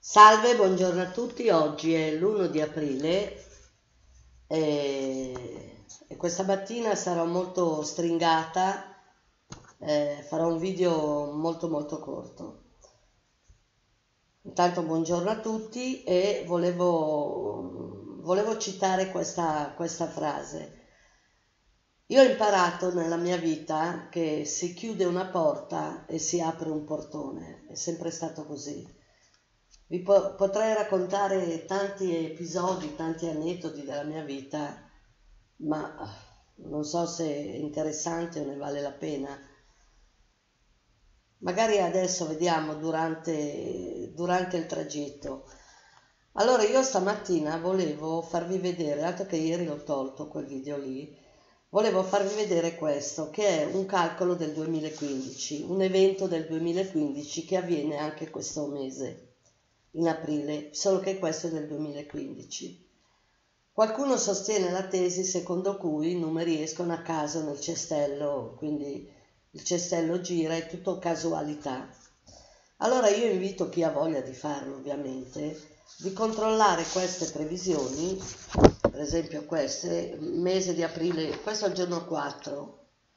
Salve, buongiorno a tutti. Oggi è l'1 di aprile e questa mattina sarò molto stringata, farò un video molto corto. Intanto buongiorno a tutti e volevo citare questa frase. Io ho imparato nella mia vita che si chiude una porta e si apre un portone, è sempre stato così. Potrei raccontare tanti episodi, tanti aneddoti della mia vita, ma non so se è interessante o ne vale la pena. Magari adesso vediamo durante il tragitto. Allora io stamattina volevo farvi vedere, dato che ieri l'ho tolto quel video lì, volevo farvi vedere questo, che è un calcolo del 2015, un evento del 2015 che avviene anche questo mese, in aprile, solo che questo è del 2015. Qualcuno sostiene la tesi secondo cui i numeri escono a caso nel cestello, quindi il cestello gira, è tutto casualità. Allora io invito chi ha voglia di farlo, ovviamente, di controllare queste previsioni, per esempio queste, mese di aprile, questo è il giorno 4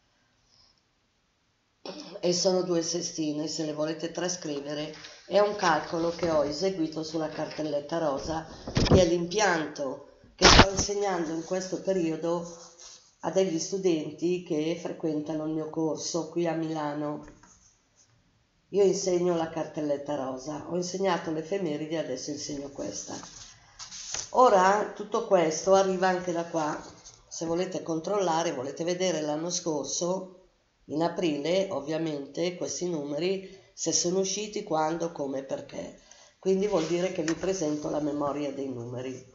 e sono due sestine, se le volete trascrivere, è un calcolo che ho eseguito sulla cartelletta rosa, che è l'impianto che sto insegnando in questo periodo a degli studenti che frequentano il mio corso qui a Milano. Io insegno la cartelletta rosa, ho insegnato l'effemeride, adesso insegno questa. Ora tutto questo arriva anche da qua, se volete controllare, volete vedere l'anno scorso, in aprile ovviamente questi numeri, se sono usciti, quando, come, perché. Quindi vuol dire che vi presento la memoria dei numeri.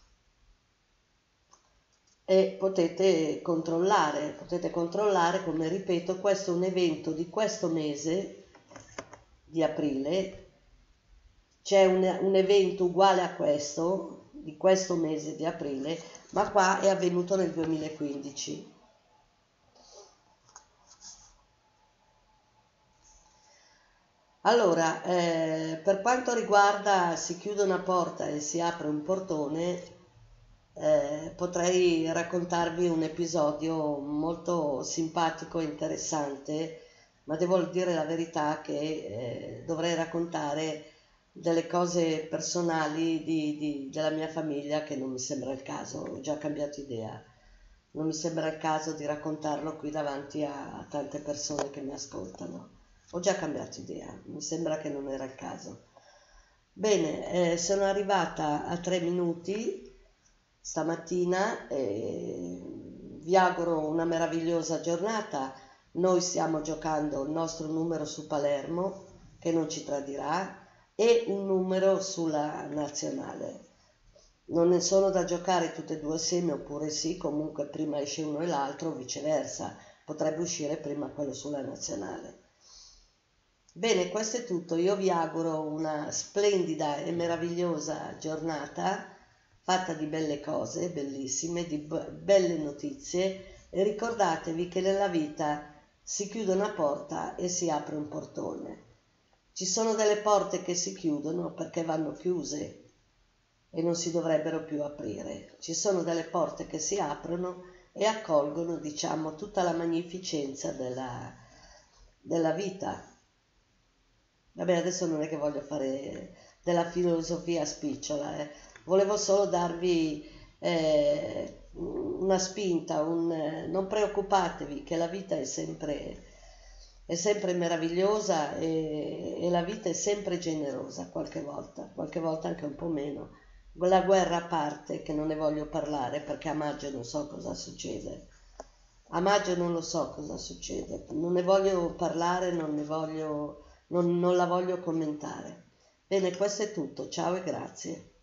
E potete controllare, come ripeto, questo è un evento di questo mese di aprile, c'è un evento uguale a questo, di questo mese di aprile, ma qua è avvenuto nel 2015. Allora, per quanto riguarda si chiude una porta e si apre un portone, potrei raccontarvi un episodio molto simpatico e interessante, ma devo dire la verità che dovrei raccontare delle cose personali della mia famiglia che non mi sembra il caso, ho già cambiato idea, non mi sembra il caso di raccontarlo qui davanti a tante persone che mi ascoltano. Ho già cambiato idea, mi sembra che non era il caso. Bene, sono arrivata a 3 minuti stamattina e vi auguro una meravigliosa giornata. Noi stiamo giocando il nostro numero su Palermo, che non ci tradirà, e un numero sulla nazionale. Non ne sono da giocare tutte e due assieme, oppure sì, comunque prima esce uno e l'altro, o viceversa. Potrebbe uscire prima quello sulla nazionale. Bene, questo è tutto. Io vi auguro una splendida e meravigliosa giornata fatta di belle cose, bellissime, di belle notizie, e ricordatevi che nella vita si chiude una porta e si apre un portone. Ci sono delle porte che si chiudono perché vanno chiuse e non si dovrebbero più aprire. Ci sono delle porte che si aprono e accolgono, diciamo, tutta la magnificenza della vita. Vabbè, adesso non è che voglio fare della filosofia spicciola, Volevo solo darvi una spinta, non preoccupatevi che la vita è sempre meravigliosa e la vita è sempre generosa, qualche volta anche un po' meno. La guerra a parte, che non ne voglio parlare perché a maggio non so cosa succede. A maggio non lo so cosa succede, non ne voglio parlare, non la voglio commentare. Bene, questo è tutto, ciao e grazie.